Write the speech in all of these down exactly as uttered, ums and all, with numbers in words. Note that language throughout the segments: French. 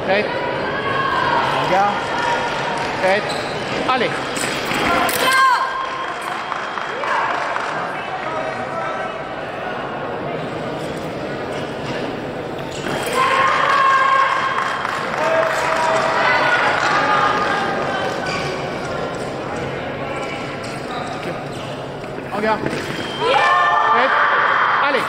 Prête. Regarde. Prête. Allez. Regarde. Prête. Allez.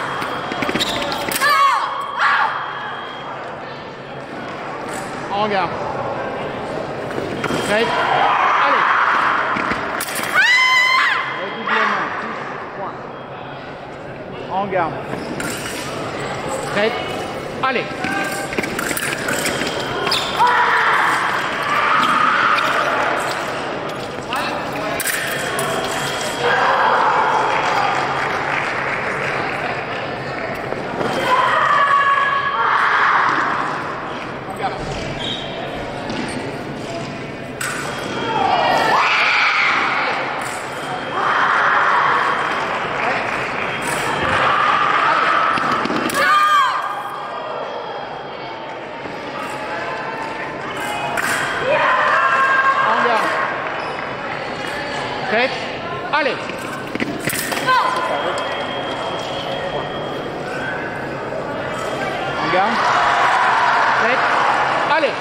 Regarde. Prête. Allez. Redoublement. Point. Regarde. Prête. Allez. Prête. Allez. Regarde. Prête. Allez.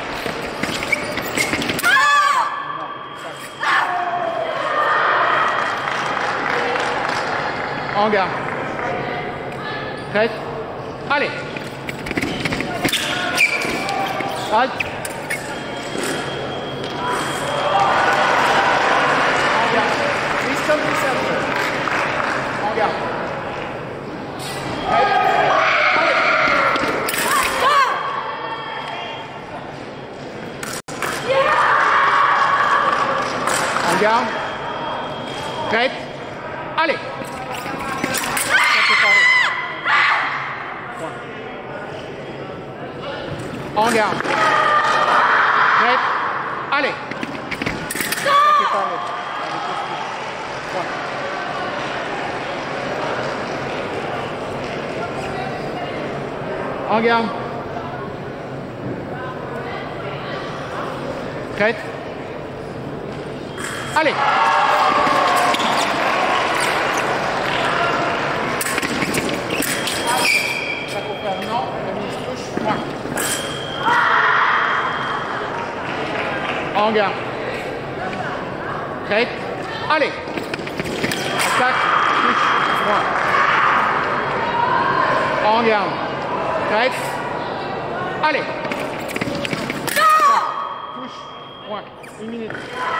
Regarde. Prête. Allez. Halt. Regarde. Prête. Allez. Regarde. Prête. Allez. Regarde. Prête. Allez. Regarde. Prête. Allez. Ça pour faire non, la mise touche, moins. Regarde. Prête. Allez. Attaque, touche, moins. Regarde. Prête. Allez. Touche. Point. Une minute.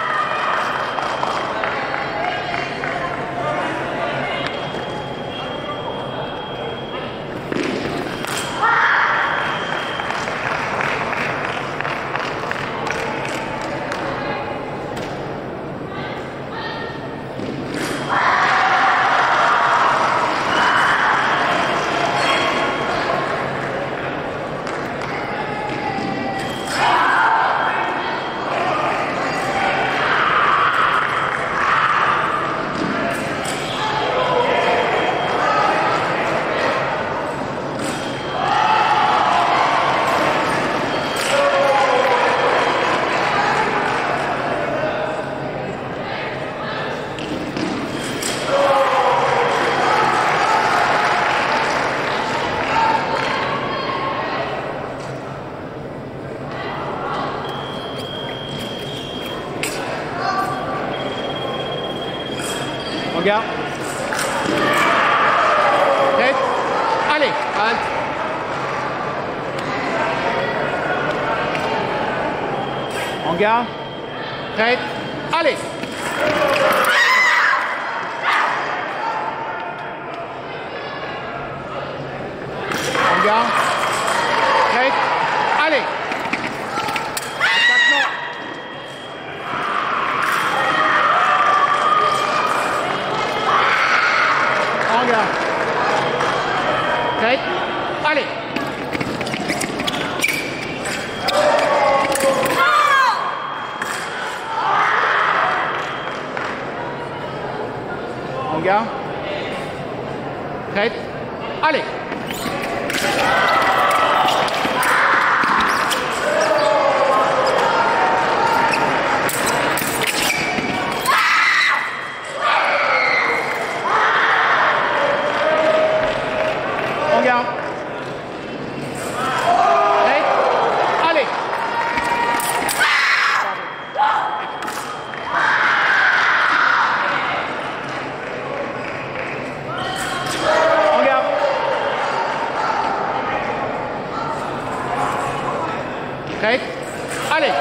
Regarde. Prête. Allez. Halte. Regarde. Prête. Allez. Regarde. Prête. Allez. Attaque-moi. Regarde. Prête. Allez. Regarde. Prête. Allez. Prête. Allez.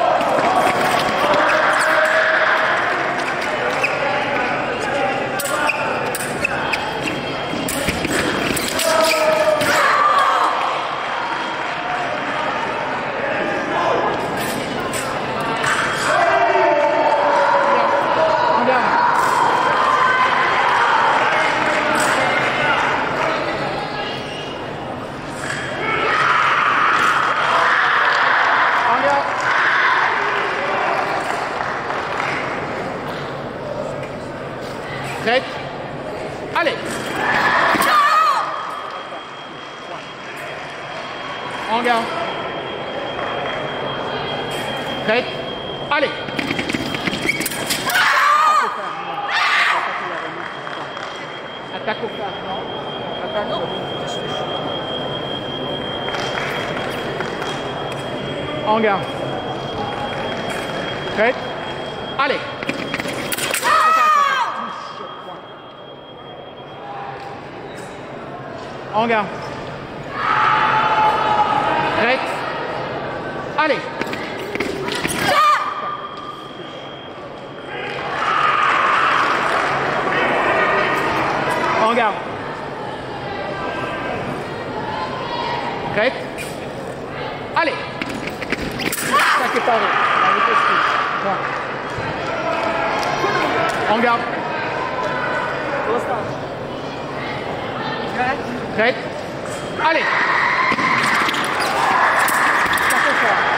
Prête. Allez. En garde. Prête. Allez. Attaque au fer. Attaque au fer. En garde. Prête. Allez. En garde. Prête. Allez. En garde. Prête. Allez. Ça c'est pareil. En garde. Prête. Allez. Ça fait ça.